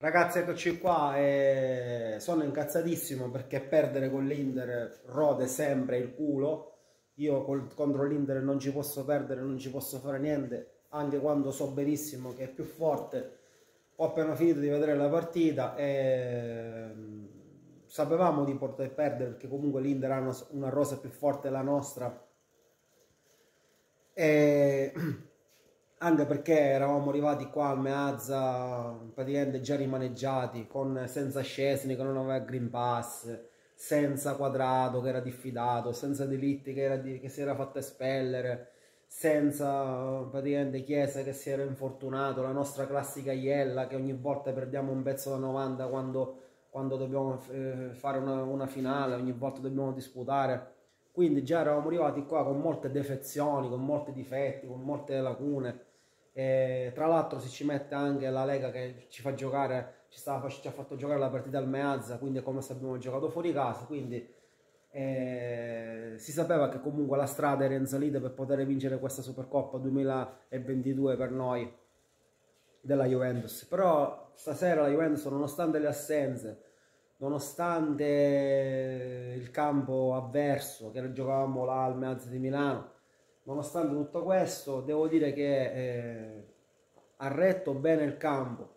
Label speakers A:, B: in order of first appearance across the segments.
A: Ragazzi, eccoci qua e sono incazzatissimo perché perdere con l'Inter rode sempre il culo. Io contro l'Inter non ci posso perdere, non ci posso fare niente, anche quando so benissimo che è più forte. Ho appena finito di vedere la partita e sapevamo di poter perdere perché comunque l'Inter ha una rosa più forte della nostra. E anche perché eravamo arrivati qua al Meazza praticamente già rimaneggiati, senza Szczesny che non aveva Green Pass, senza Quadrato che era diffidato, senza De Ligt che si era fatto espellere, senza praticamente Chiesa che si era infortunato, la nostra classica Iella che ogni volta perdiamo un pezzo da 90 quando dobbiamo fare una finale, ogni volta dobbiamo disputare. Quindi già eravamo arrivati qua con molte defezioni, con molti difetti, con molte lacune. E tra l'altro si ci mette anche la Lega che ci fa giocare, ci ha fatto giocare la partita al Meazza, quindi è come se abbiamo giocato fuori casa. Quindi si sapeva che comunque la strada era in salita per poter vincere questa Supercoppa 2022 per noi della Juventus. Però stasera la Juventus, nonostante le assenze, nonostante il campo avverso che giocavamo là al Meazza di Milano, nonostante tutto questo, devo dire che ha retto bene il campo,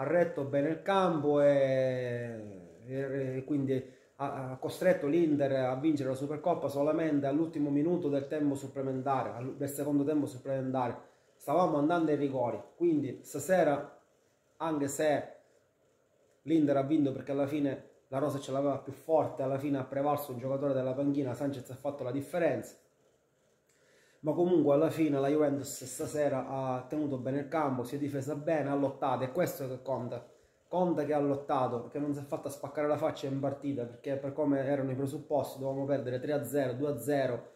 A: e quindi ha costretto l'Inter a vincere la Supercoppa solamente all'ultimo minuto del tempo supplementare, del secondo tempo supplementare. Stavamo andando ai rigori, quindi stasera, anche se l'Inter ha vinto perché alla fine la rosa ce l'aveva più forte, alla fine ha prevalso un giocatore della panchina, Sanchez ha fatto la differenza, ma comunque alla fine la Juventus stasera ha tenuto bene il campo, si è difesa bene, ha lottato, e questo che conta. Conta che ha lottato, perché non si è fatta spaccare la faccia in partita, perché per come erano i presupposti dovevamo perdere 3-0, 2-0,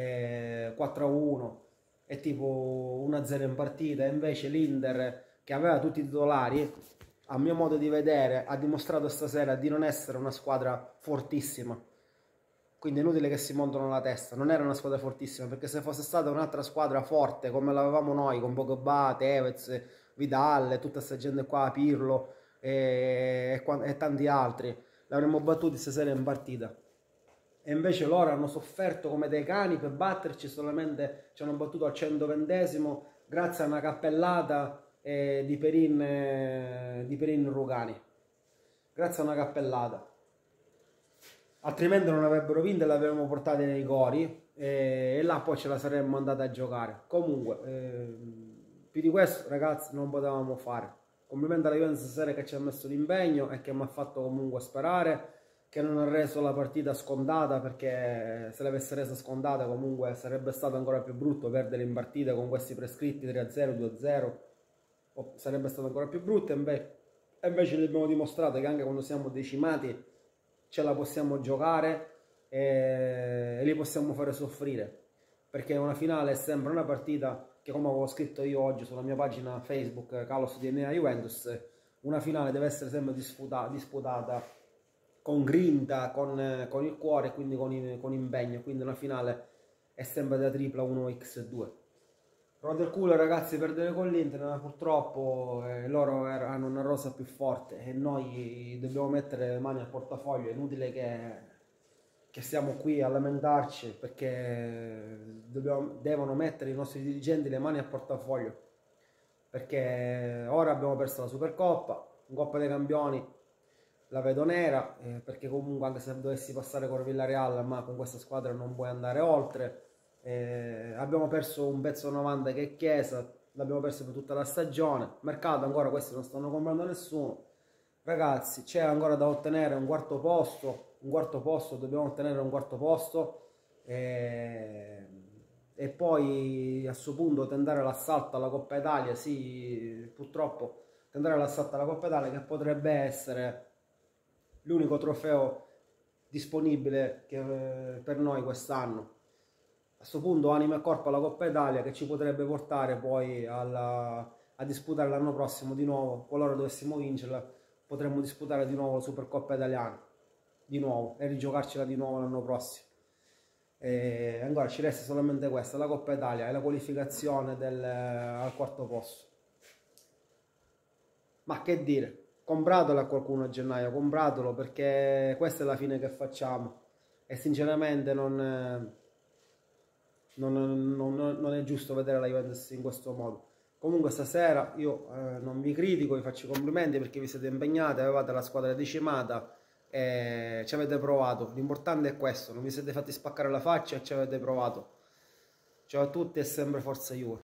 A: 4-1 e tipo 1-0 in partita, e invece l'Inter, che aveva tutti i titolari, a mio modo di vedere, ha dimostrato stasera di non essere una squadra fortissima. Quindi è inutile che si montano la testa, non era una squadra fortissima, perché se fosse stata un'altra squadra forte come l'avevamo noi, con Pogba, Tevez, Vidal, tutta questa gente qua, Pirlo e tanti altri, l'avremmo battuti stasera in partita. E invece loro hanno sofferto come dei cani per batterci, solamente ci hanno battuto al 120esimo grazie a una cappellata di Perin Rugani. Grazie a una cappellata. Altrimenti non avrebbero vinto e l'avremmo portati nei rigori e là poi ce la saremmo andata a giocare. Comunque, più di questo ragazzi non potevamo fare. Complimenti alla Juventus stasera che ci ha messo l'impegno e che mi ha fatto comunque sperare, che non ha reso la partita scontata, perché se l'avesse resa scontata comunque sarebbe stato ancora più brutto perdere in partita con questi prescritti 3-0, 2-0, sarebbe stato ancora più brutto, e invece gli abbiamo dimostrato che anche quando siamo decimati ce la possiamo giocare e li possiamo fare soffrire, perché una finale è sempre una partita che, come avevo scritto io oggi sulla mia pagina Facebook Carlos DNA Juventus, una finale deve essere sempre disputata con grinta, con il cuore, quindi con impegno. Quindi una finale è sempre da tripla 1x2. Rode il culo ragazzi perdere con l'Inter, ma purtroppo loro hanno una rosa più forte e noi dobbiamo mettere le mani al portafoglio. È inutile che stiamo qui a lamentarci, perché devono mettere i nostri dirigenti le mani al portafoglio, perché ora abbiamo perso la Supercoppa, in Coppa dei Campioni la vedo nera, perché comunque anche se dovessi passare con Villarreal, ma con questa squadra non puoi andare oltre. Abbiamo perso un pezzo 90 che è Chiesa, l'abbiamo perso per tutta la stagione. Mercato ancora questi non stanno comprando nessuno. Ragazzi, c'è ancora da ottenere un quarto posto, dobbiamo ottenere un quarto posto e poi a questo punto tentare l'assalto alla Coppa Italia. Sì, purtroppo tentare l'assalto alla Coppa Italia, che potrebbe essere l'unico trofeo disponibile per noi quest'anno. A questo punto anima e corpo alla Coppa Italia, che ci potrebbe portare poi a disputare l'anno prossimo di nuovo. Qualora dovessimo vincerla, potremmo disputare di nuovo la Supercoppa Italiana di nuovo e rigiocarcela di nuovo l'anno prossimo. E ancora ci resta solamente questa, la Coppa Italia e la qualificazione al quarto posto. Ma che dire, compratelo a qualcuno a gennaio, compratelo, perché questa è la fine che facciamo e sinceramente non è giusto vedere la Juventus in questo modo. Comunque stasera io non vi critico, vi faccio i complimenti perché vi siete impegnati, avevate la squadra decimata e ci avete provato. L'importante è questo, non vi siete fatti spaccare la faccia e ci avete provato. Ciao a tutti e sempre forza Juve.